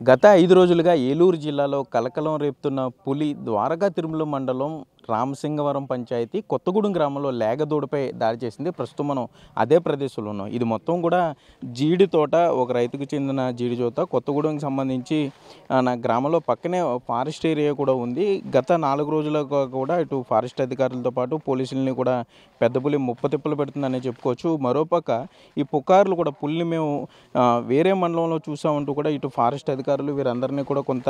గత 5 రోజులుగా ఏలూరు జిల్లాలో కలకలం రేపుతున్న పులి ద్వారకా తిరుమల మండలం రామసింగవరం పంచాయతీ కొత్తగూడెం గ్రామంలో లేగదూడపై దాడి చేసింది. ప్రస్తుతం మనం అదే ప్రదేశంలో ఉన్నాం. ఇది మొత్తం కూడా జీడి తోట, ఒక రైతుకు చెందిన జీడి తోట. కొత్తగూడెంకి సంబంధించి నా గ్రామంలో పక్కనే ఫారెస్ట్ ఏరియా కూడా ఉంది. గత 4 రోజులుగా కూడా ఇటు ఫారెస్ట్ అధికారులతో పాటు పోలీసులని కూడా పెద్ద పులి ముప్పతిప్పలు పెడుతుందనే చెప్పుకోవచ్చు. మరోపక్క ఈ పుకార్లు కూడా పులిని మేము వేరే మండలంలో చూసామంటూ కూడా ఇటు ఫారెస్ట్ అధికారులు వీరందరినీ కూడా కొంత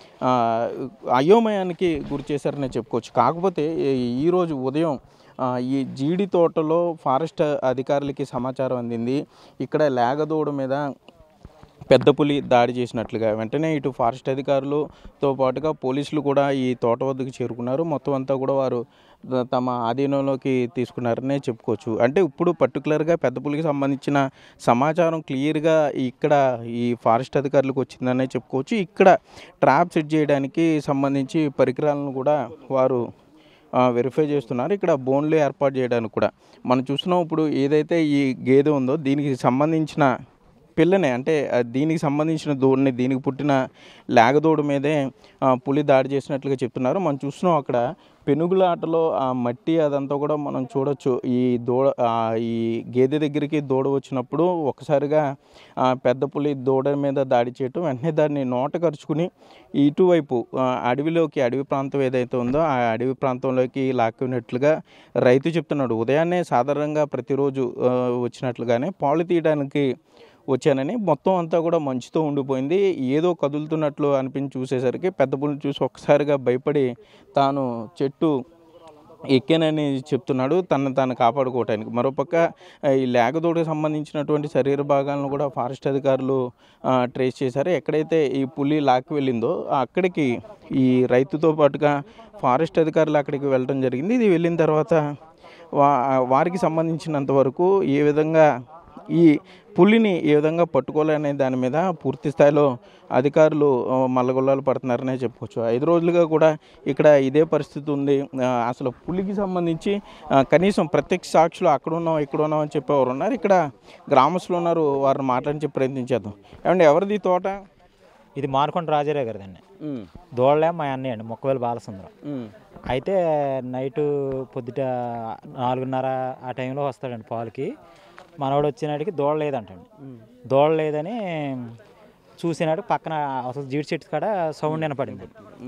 అయోమయానికి గురి చేశారనే చెప్పుకోవచ్చు. కాకపోతే ఈరోజు ఉదయం ఈ జీడి తోటలో ఫారెస్ట్ అధికారులకి సమాచారం అందింది. ఇక్కడ లేగదూడ మీద పెద్ద పులి దాడి చేసినట్లుగా. వెంటనే ఇటు ఫారెస్ట్ అధికారులతో పాటుగా పోలీసులు కూడా ఈ తోట వద్దకు చేరుకున్నారు. మొత్తం అంతా కూడా వారు తమ ఆధీనంలోకి తీసుకున్నారనే చెప్పుకోవచ్చు. అంటే ఇప్పుడు పర్టికులర్గా పెద్ద పులికి సంబంధించిన సమాచారం క్లియర్గా ఇక్కడ ఈ ఫారెస్ట్ అధికారులకు వచ్చిందనే చెప్పుకోవచ్చు. ఇక్కడ ట్రాప్ సెట్ చేయడానికి సంబంధించి పరికరాలను కూడా వారు వెరిఫై చేస్తున్నారు. ఇక్కడ బోన్లు ఏర్పాటు చేయడానికి కూడా మనం చూస్తున్నాం. ఇప్పుడు ఏదైతే ఈ గేదె ఉందో దీనికి సంబంధించిన పిల్లని, అంటే దీనికి సంబంధించిన దూడని, దీనికి పుట్టిన లేగదూడ మీదే పులి దాడి చేసినట్లుగా చెప్తున్నారు. మనం చూస్తున్నాం అక్కడ పెనుగులాటలో ఆ మట్టి అదంతా కూడా మనం చూడొచ్చు. ఈ గేదె దగ్గరికి దూడ వచ్చినప్పుడు ఒక్కసారిగా పెద్ద పులి దూడ మీద దాడి చేయటం, వెంటనే దాన్ని నోట కరుచుకుని ఇటువైపు అడవి ప్రాంతం ఏదైతే ఉందో ఆ అడవి ప్రాంతంలోకి లాక్కున్నట్లుగా రైతు చెప్తున్నాడు. ఉదయాన్నే సాధారణంగా ప్రతిరోజు వచ్చినట్లుగానే పాలు తీయడానికి వచ్చానని, మొత్తం అంతా కూడా మంచుతో ఉండిపోయింది. ఏదో కదులుతున్నట్లు అనిపించి చూసేసరికి పెద్ద పులిని చూసి ఒక్కసారిగా భయపడి తాను చెట్టు ఎక్కానని చెప్తున్నాడు, తను కాపాడుకోవటానికి. మరోపక్క ఈ లేగదూడకు సంబంధించినటువంటి శరీర భాగాలను కూడా ఫారెస్ట్ అధికారులు ట్రేస్ చేశారు. ఎక్కడైతే ఈ పులి లాక్కి వెళ్ళిందో అక్కడికి ఈ రైతుతో పాటుగా ఫారెస్ట్ అధికారులు అక్కడికి వెళ్ళడం జరిగింది. ఇది వెళ్ళిన తర్వాత వారికి సంబంధించినంత వరకు ఏ విధంగా ఈ పులిని ఏ విధంగా పట్టుకోవాలనే దాని మీద పూర్తి స్థాయిలో అధికారులు మల్లగొల్లాలు పడుతున్నారనే చెప్పుకోవచ్చు. 5 రోజులుగా కూడా ఇక్కడ ఇదే పరిస్థితి ఉంది. అసలు పులికి సంబంధించి కనీసం ప్రత్యక్ష సాక్షులు అక్కడ ఉన్నాం అని చెప్పేవారు ఉన్నారు. ఇక్కడ గ్రామస్తులు ఉన్నారు, వారిని మాట్లాడించే ప్రయత్నించేద్దాం. ఏమంటే ఎవరిది తోట? ఇది మానుకొండ రాజారావు గారిదండి. దోళ్ళే మా అన్నయ్య అండి, మొక్కవేలు బాలసుందరం. అయితే నైటు పొద్దుట 4:30 ఆ టైంలో వస్తాడండి పాలకి. మనవాడు వచ్చినాడికి దూడ లేదంటండి. దూడ లేదని చూసినాడు. పక్కన అసలు జీడి చెట్టు కాడ సౌండ్ వినపడింది.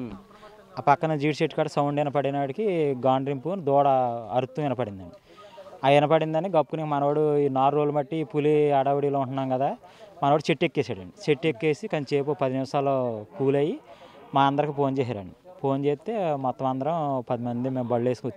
ఆ పక్కన జీడి చెట్టు కాడ సౌండ్ వినపడినాడికి గాండ్రింపు దూడ అరుతూ వినపడిందండి. ఆ వినపడిందని గప్పుని మనవాడు ఈ 4 రోజులు బట్టి పులి అడవిడిలో ఉంటున్నాం కదా, మనవాడు చెట్టు ఎక్కేసాడండి. చెట్టు ఎక్కేసి కొంచెంసేపు 10 నిమిషాలు కూల్ అయ్యి మా అందరికి ఫోన్ చేశారండి. ఫోన్ చేస్తే మొత్తం అందరం 10 మంది మేము బళ్ళు వేసుకు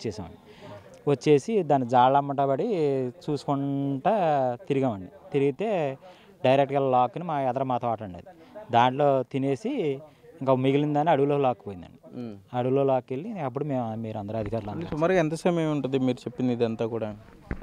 వచ్చేసి దాన్ని జాళ్ళమ్మట పడి చూసుకుంటా తిరిగామండి. తిరిగితే డైరెక్ట్గా లాక్కుని మా ఎదర మా తోట అండి. అది దాంట్లో తినేసి ఇంకా మిగిలిందని అడవిలో లాక్కుపోయిందండి. అడవిలో లాక్కెళ్ళి అప్పుడు మీరు అందరూ అధికారులు సుమారుగా ఎంత సమయం ఉంటుంది మీరు చెప్పింది ఇదంతా కూడా?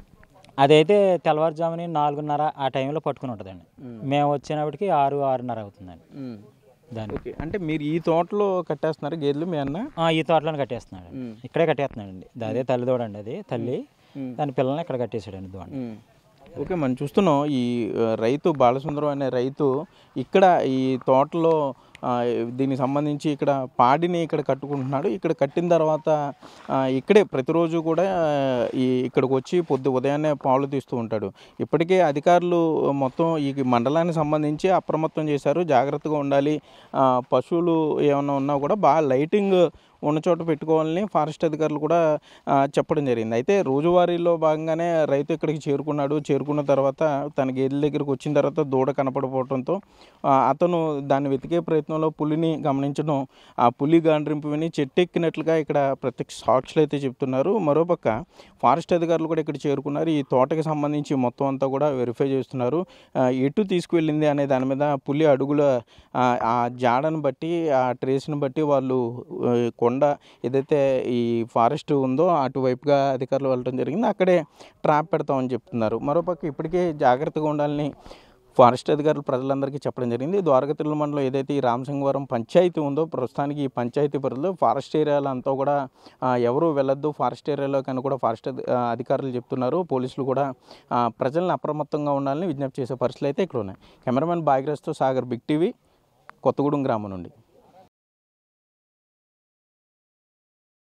అదైతే తెల్లవారుజాముని 4:30 ఆ టైంలో పట్టుకుని ఉంటుందండి. మేము వచ్చినప్పటికి 6-6:30 అవుతుందండి. దానికి అంటే మీరు ఈ తోటలో కట్టేస్తున్నారు గేదెలు మీ అన్న? ఈ తోటలోనే కట్టేస్తున్నాడు, ఇక్కడే కట్టేస్తున్నాడండి. అదే తల్లి దూడండి, అది తల్లి. దాని పిల్లల్ని ఇక్కడ కట్టేసాడండి దూడ. ఓకే, మనం చూస్తున్నాం ఈ రైతు బాలసుందరం అనే రైతు ఇక్కడ ఈ తోటలో దీనికి సంబంధించి ఇక్కడ పాడిని ఇక్కడ కట్టుకుంటున్నాడు. ఇక్కడ కట్టిన తర్వాత ఇక్కడే ప్రతిరోజు కూడా ఇక్కడికి వచ్చి ఉదయాన్నే పాలు తీస్తూ ఉంటాడు. ఇప్పటికే అధికారులు మొత్తం ఈ మండలానికి సంబంధించి అప్రమత్తం చేశారు. జాగ్రత్తగా ఉండాలి, పశువులు ఏమైనా ఉన్నా కూడా బాగా లైటింగ్ ఉన్న చోట పెట్టుకోవాలని ఫారెస్ట్ అధికారులు కూడా చెప్పడం జరిగింది. అయితే రోజువారీలో భాగంగానే రైతు ఇక్కడికి చేరుకున్నాడు. చేరుకున్న తర్వాత తన గేదెల దగ్గరికి వచ్చిన తర్వాత దూడ కనపడపోవడంతో అతను దాన్ని వెతికే ప్రయత్నంలో పులిని గమనించడం, ఆ పులి గాండ్రింపు విని చెట్టు ఎక్కినట్లుగా ఇక్కడ ప్రత్యక్ష సాక్షులు అయితే చెప్తున్నారు. మరోపక్క ఫారెస్ట్ అధికారులు కూడా ఇక్కడ చేరుకున్నారు. ఈ తోటకి సంబంధించి మొత్తం అంతా కూడా వెరిఫై చేస్తున్నారు. ఎటు తీసుకువెళ్ళింది అనే దాని మీద పులి అడుగుల ఆ జాడను బట్టి, ఆ ట్రేస్ని బట్టి వాళ్ళు కొండ ఏదైతే ఈ ఫారెస్ట్ ఉందో అటువైపుగా అధికారులు వెళ్ళడం జరిగింది. అక్కడే ట్రాప్ పెడతామని చెప్తున్నారు. మరోపక్క ఇప్పటికే జాగ్రత్తగా ఉండాలని ఫారెస్ట్ అధికారులు ప్రజలందరికీ చెప్పడం జరిగింది. ద్వారకా తిరుమల మండలం ఏదైతే ఈ రామసింగవరం పంచాయతీ ఉందో ప్రస్తుతానికి ఈ పంచాయతీ పరిధిలో ఫారెస్ట్ ఏరియాలో అంతా కూడా ఎవరు వెళ్ళొద్దు ఫారెస్ట్ ఏరియాలో కానీ కూడా ఫారెస్ట్ అధికారులు చెప్తున్నారు. పోలీసులు కూడా ప్రజలను అప్రమత్తంగా ఉండాలని విజ్ఞప్తి చేసే పరిస్థితులు అయితే ఇక్కడ ఉన్నాయి. కెమెరామెన్ భాగ్యరాజ్తో సాగర్, బిగ్ టీవీ, కొత్తగూడెం గ్రామం నుండి.